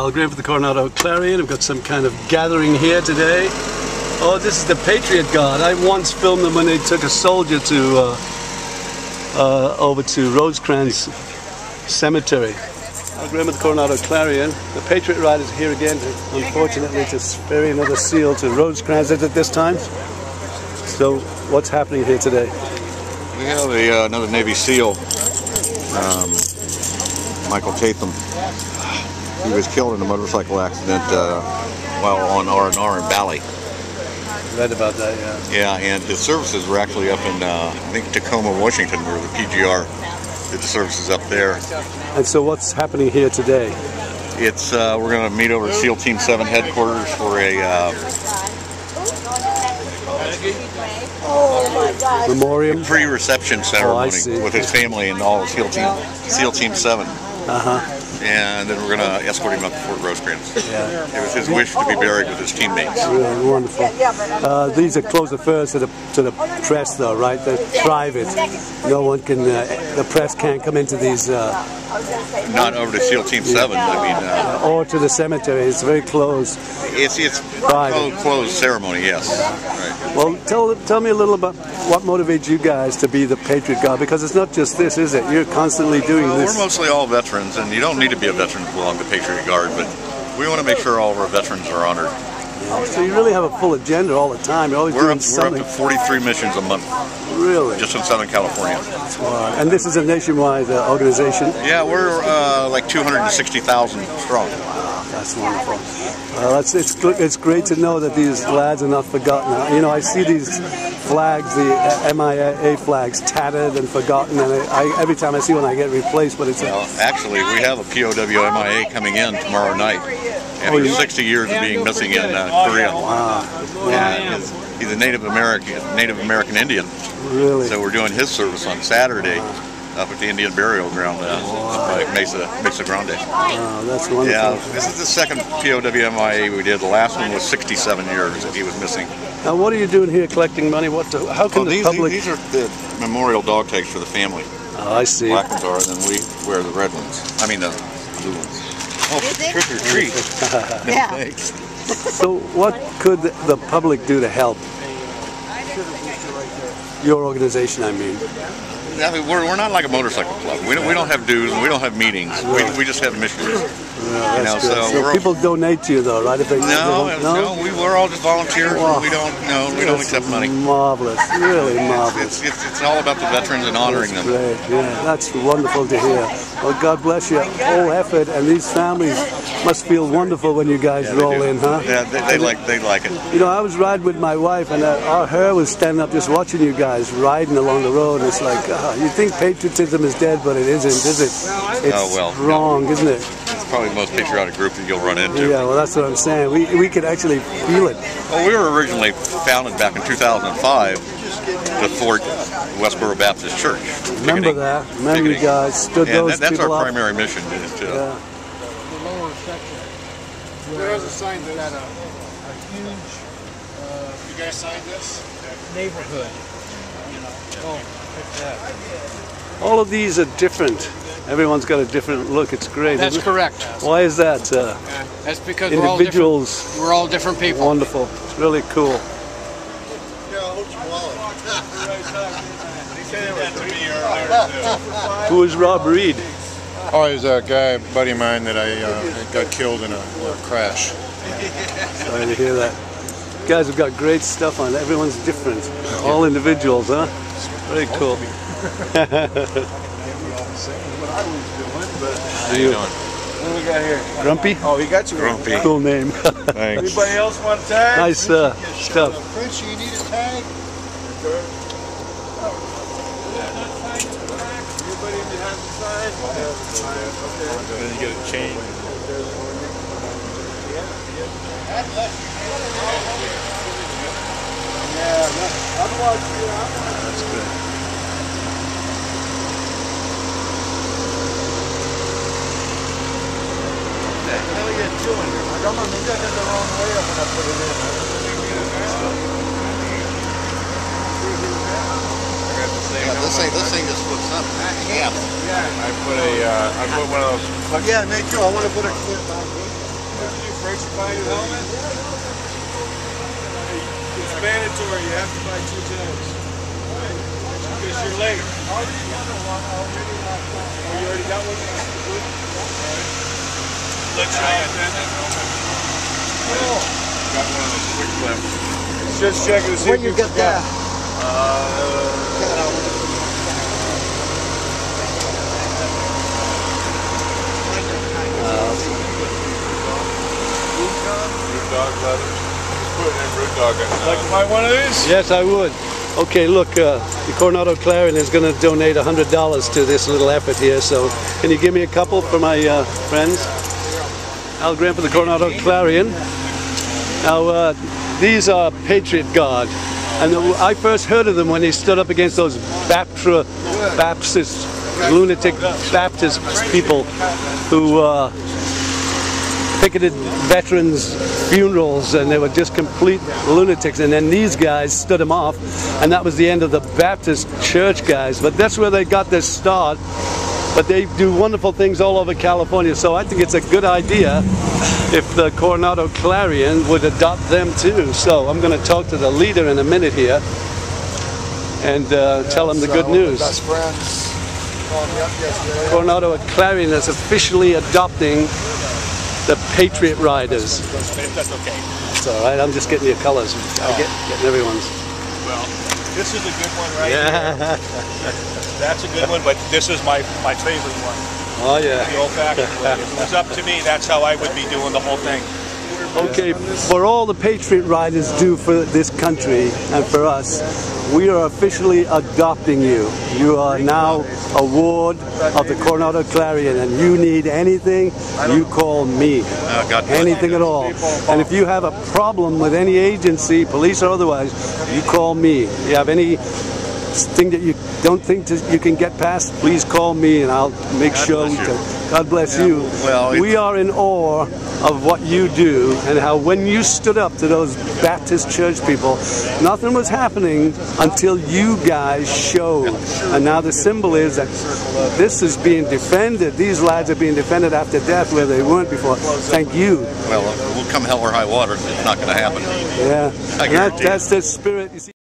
Al Graham for the Coronado Clarion. I've got some kind of gathering here today. Oh, this is the Patriot Guard. I once filmed them when they took a soldier to over to Rosecrans Cemetery. Al Graham for the Coronado Clarion. The Patriot Ride is here again, unfortunately, to ferry another SEAL to Rosecrans at this time. So, what's happening here today? We have another Navy SEAL, Michael Tatham. He was killed in a motorcycle accident while on R&R in Bali. Read about that, yeah. Yeah, and his services were actually up in, I think, Tacoma, Washington, where the PGR did the services up there. And so what's happening here today? It's, we're going to meet over at SEAL Team 7 headquarters for a memoriam? Pre-reception ceremony with his family and all of SEAL Team 7. And then we're going to escort him up to Fort Rosecrans. Yeah. It was his wish to be buried with his teammates. Really wonderful. These are closed affairs to the press, though, right? They're private. No one can. The press can't come into these. Not over to SEAL Team 7. I mean, or to the cemetery. It's very closed. It's private. Closed ceremony. Yes. Right. Well, tell me a little about what motivates you guys to be the Patriot Guard, because it's not just this, is it? You're constantly doing this. We're mostly all veterans, and you don't need to be a veteran to belong to Patriot Guard, but we want to make sure all of our veterans are honored. Yeah. So you really have a full agenda all the time. You're always doing something. We're up to 43 missions a month. Really? Just in Southern California. Wow. And this is a nationwide organization? Yeah, we're like 260,000 strong. Wow, that's wonderful. It's great to know that these lads are not forgotten. You know, I see these flags, the MIA flags, tattered and forgotten, and every time I see one I get replaced, but it's... Well, actually, we have a POW MIA coming in tomorrow night, after 60 years of being missing in Korea. Wow. And he's a Native American Indian. Really? So we're doing his service on Saturday up at the Indian Burial Ground by Mesa Grande. Wow, that's wonderful. Yeah, this is the second POW MIA we did. The last one was 67 years that he was missing. Now, what are you doing here collecting money? How can the public... These are the memorial dog tags for the family. Oh, I see. Black ones are, and then we wear the red ones. I mean the blue ones. Oh, trick or treat. Yeah. Thanks. So what could the public do to help? Your organization, I mean. I mean, we're not like a motorcycle club. We don't have dues and we don't have meetings. We just have missions. Yeah, so people donate to you, though, right? If we're all just volunteers. Wow. We don't accept money. Marvelous, really marvelous. It's all about the veterans and honoring them. Great, yeah, that's wonderful to hear. Well, God bless your whole effort, and these families must feel wonderful when you guys roll in, huh? Yeah, they like it. You know, I was riding with my wife, and her was standing up just watching you guys riding along the road. And it's like, you think patriotism is dead, but it isn't, is it? It's wrong, isn't it? It's probably the most patriotic group that you'll run into. Yeah, well, that's what I'm saying. We could actually feel it. Well, we were originally founded back in 2005 to thwart Westboro Baptist Church. Remember that? Remember you guys stood those that's people our up? primary mission. Is to, The lower section. There's a sign that a huge. You guys signed this? Neighborhood. Oh, pick that. All of these are different. Everyone's got a different look. It's great. That's correct. Why is that? That's because individuals. We're all different people. Wonderful. It's really cool. Who is Rob Reed? Oh, he's a guy, buddy of mine that I got killed in a crash. Sorry to hear that. You guys have got great stuff on. Everyone's different. All individuals, huh? Very cool. How you doing? What do we got here? Grumpy? Oh, he got you. Grumpy. Cool name. Thanks. Anybody else want a tag? Nice stuff. Prince, you need a tag? Anybody has a sign? Then you get a chain. Yeah, I'm watching you. That's good. What the hell are you doing? I don't know, maybe I did the wrong way when I put it in. This thing just flips up. Yeah. I put one of those. Yeah, me too. I want to put a clip back in. Grace, you buy a new helmet? It's mandatory. You have to buy 2 times. Because you're late. Oh, you already got one? Good. All right. Let's try it then. Got one of those quick clips. Just checking to see when you get there. Root dog leather. Just put it in root dog. Like to buy one of these? Yes, I would. Okay, look, the Coronado Clarion is going to donate $100 to this little effort here, so can you give me a couple for my friends? Al Graham for the Coronado Clarion. Now, these are Patriot Guard, and I first heard of them when they stood up against those Baptist, lunatic Baptist people who picketed veterans' funerals, and they were just complete lunatics, and then these guys stood them off, and that was the end of the Baptist church guys. But that's where they got their start, but they do wonderful things all over California, so I think it's a good idea if the Coronado Clarion would adopt them too. So I'm going to talk to the leader in a minute here and tell him the good news. Best friends called me up yesterday. Coronado Clarion is officially adopting the Patriot Riders. That's okay. It's all right. I'm just getting your colors. I getting everyone's. Well, this is a good one right Yeah. here. That's a good one, but this is my favorite one. Oh yeah. The old-fashioned way. If it was up to me, that's how I would be doing the whole thing. Okay, for all the Patriot Riders do for this country and for us, we are officially adopting you. You are now a ward of the Coronado Clarion, and you need anything, you call me. Anything at all. And if you have a problem with any agency, police or otherwise, you call me. You have any thing that you don't think you can get past, please call me and I'll make sure we can. God bless you. Well, we are in awe of what you do and how when you stood up to those Baptist church people, nothing was happening until you guys showed. And now the symbol is that this is being defended. These lads are being defended after death where they weren't before. Thank you. Well, we'll come hell or high water. It's not going to happen. Yeah. I guarantee That's the spirit. You see.